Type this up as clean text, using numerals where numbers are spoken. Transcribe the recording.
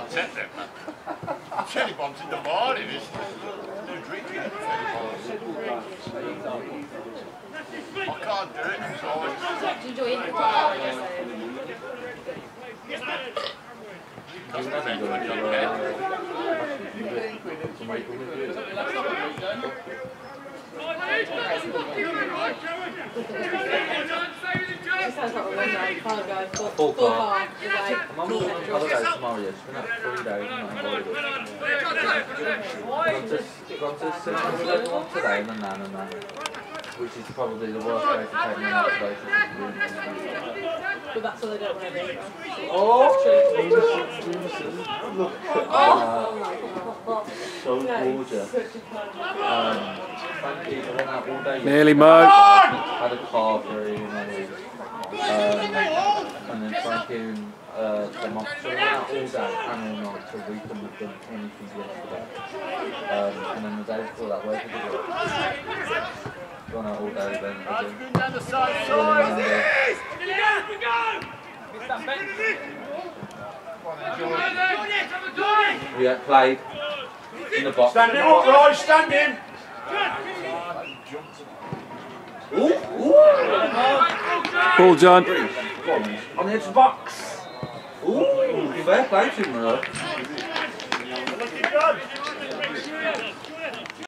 set them. Cherry bombs in the morning, isn't it? They're drinking cherry bombs. I can't do it, so Do you enjoy it? Sounds like a full car. I'm on holiday tomorrow, yeah. It's been like 3 days, I'm not involved. Gone to cinema with everyone today and then, which is probably the worst way to take me out today. But that's all they don't want to be. Oh, look at that. So gorgeous. Thank you, I went out all day. Nearly, Mo. Had a car for him, and then Frankie and them off. So we went out all day and all night, so we couldn't have done anything yesterday. And then the day before that, where did we go? Gone out all day then again. Yeah, played in the box. Stand him up, Roy, stand him! Ooh! Ball, John. On the edge of the box. Ooh, fair play to him, though.